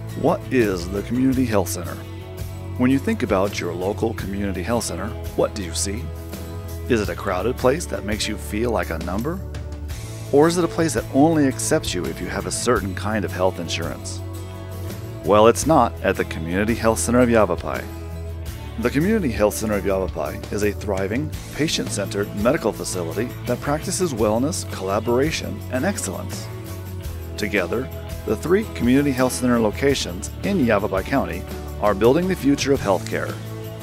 What is the Community Health Center? When you think about your local community health center, what do you see? Is it a crowded place that makes you feel like a number? Or is it a place that only accepts you if you have a certain kind of health insurance? Well, it's not at the Community Health Center of Yavapai. The Community Health Center of Yavapai is a thriving, patient-centered medical facility that practices wellness, collaboration, and excellence. Together, the 3 Community Health Center locations in Yavapai County are building the future of healthcare.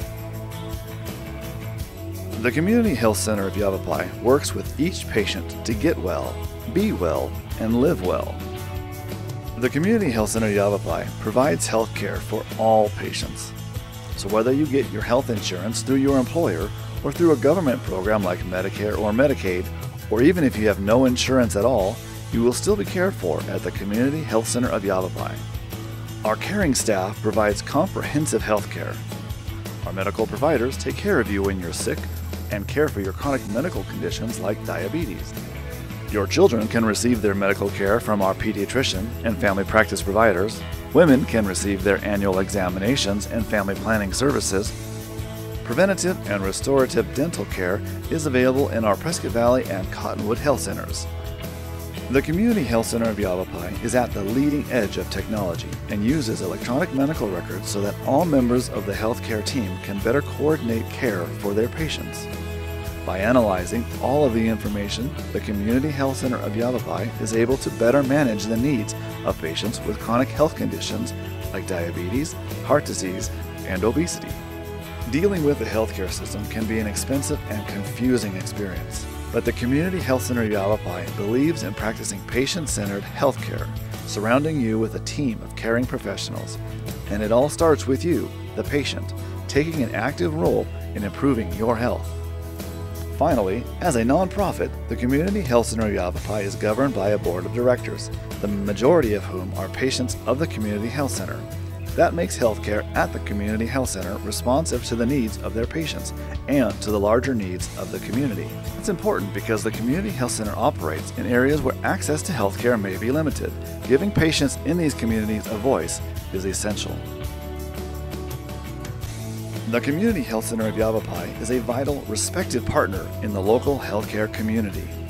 The Community Health Center of Yavapai works with each patient to get well, be well, and live well. The Community Health Center of Yavapai provides health care for all patients. So whether you get your health insurance through your employer or through a government program like Medicare or Medicaid, or even if you have no insurance at all, you will still be cared for at the Community Health Center of Yavapai. Our caring staff provides comprehensive health care. Our medical providers take care of you when you're sick and care for your chronic medical conditions like diabetes. Your children can receive their medical care from our pediatrician and family practice providers. Women can receive their annual examinations and family planning services. Preventative and restorative dental care is available in our Prescott Valley and Cottonwood Health Centers. The Community Health Center of Yavapai is at the leading edge of technology and uses electronic medical records so that all members of the healthcare team can better coordinate care for their patients. By analyzing all of the information, the Community Health Center of Yavapai is able to better manage the needs of patients with chronic health conditions like diabetes, heart disease, and obesity. Dealing with the healthcare system can be an expensive and confusing experience. But the Community Health Center of Yavapai believes in practicing patient-centered healthcare, surrounding you with a team of caring professionals. And it all starts with you, the patient, taking an active role in improving your health. Finally, as a nonprofit, the Community Health Center of Yavapai is governed by a board of directors, the majority of whom are patients of the Community Health Center. That makes healthcare at the Community Health Center responsive to the needs of their patients and to the larger needs of the community. It's important because the Community Health Center operates in areas where access to healthcare may be limited. Giving patients in these communities a voice is essential. The Community Health Center of Yavapai is a vital, respected partner in the local healthcare community.